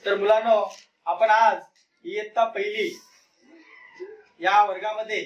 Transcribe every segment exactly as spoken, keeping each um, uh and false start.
तर मुलांनो, आपण आज इयत्ता पहिली या वर्गामध्ये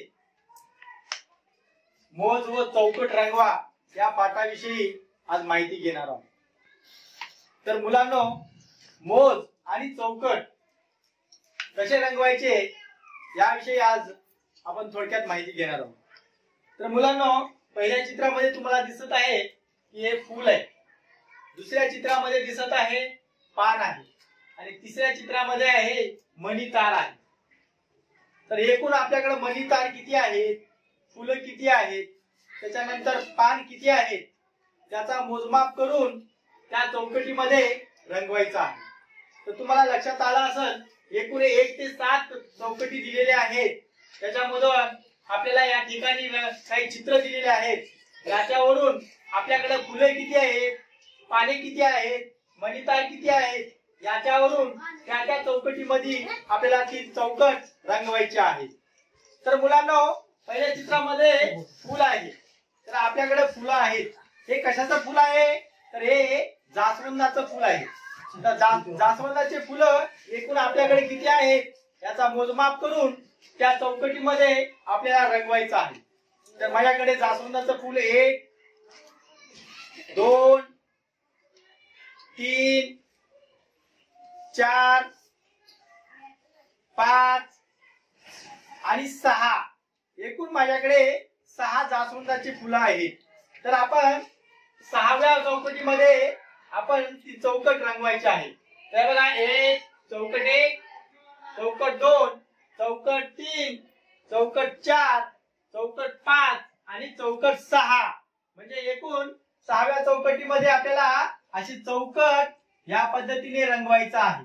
मोज व चौकट रंगवा या पाठाविषयी आज माहिती घेणार आहोत। तर मुलांनो, मोज आणि चौकट कसे रंगवायचे याविषयी आज आपण थोडक्यात माहिती घेणार आहोत। तर मुलांनो, पहिल्या चित्रामध्ये तुम्हाला दिसत आहे की हे फूल आहे, दुसऱ्या चित्रामध्ये दिसत आहे पान आहे आणि तिसऱ्या चित्रामध्ये आहे मणी तार आहे। तर एकूण आपल्याकडे मणी तार किती आहेत, फुलं किती आहेत, त्याच्यानंतर पान किती आहेत त्याचा मोजमाप करून त्या चौकटीमध्ये रंगवायचा आहे। तर तुम्हाला लक्षात आलं असेल एकूण एक ते सात चौकटी दिलेल्या आहेत, त्याच्यामधून आपल्याला या ठिकाणी काही चित्र दिलेले आहेत, याच्यावरून आपल्याकडे फुले किती आहेत, पाने किती आहेत, मणितार किती आहेत याच्यावरून त्या त्या चौकटीमध्ये आपल्याला ती चौकट रंगवायची आहे। तर मुलांनो, पहिल्या चित्रामध्ये फूल आहे, तर आपल्याकडे फुलं आहेत। हे कशाचं फुल आहे, तर हे जास्वंदाचं फुल आहे। तर जास्वंदाचे फुलं एकूण आपल्याकडे किती आहेत याचा मोजमाप करून त्या चौकटीमध्ये आपल्याला रंगवायचं आहे। तर माझ्याकडे जास्वंदाचं फुल एक, दोन, तीन, चार, पाच आणि सहा, एकूण माझ्याकडे सहा जास्वंदाची फुलं आहेत। तर आपण सहाव्या चौकटीमध्ये आपण ती चौकट रंगवायची आहे। तर बघा, एक चौकट, एक चौकट, दोन चौकट, तीन चौकट, चार चौकट, पाच आणि चौकट सहा, म्हणजे एकूण सहाव्या चौकटीमध्ये आपल्याला अशी चौकट या पद्धतीने रंगवायचं आहे।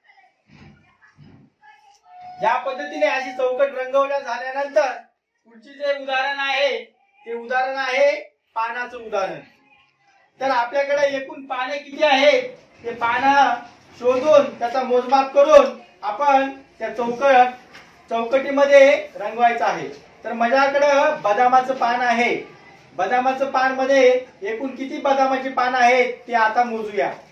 या पद्धतीने अशी चौकट रंगवल्या झाल्यानंतर पुढचे जे उदाहरण आहे ते उदाहरण आहे पानाचं उदाहरण। तर आपल्याकडे एकूण पाने किती आहेत ते पानं शोधून त्याचा मोजमाप करून आपण त्या चौकट चौकटीमध्ये रंगवायचं आहे। तर माझ्याकडे बदामाचं पान आहे, बदामाचं पान मध्ये एकूण किती बदामाची पान आहेत ते आता मोजूया।